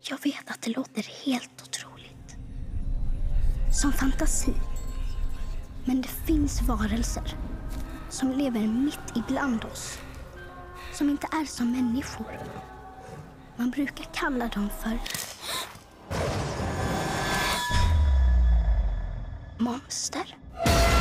Jag vet att det låter helt otroligt. Som fantasi. Men det finns varelser som lever mitt ibland oss. Som inte är som människor. Man brukar kalla dem för monster.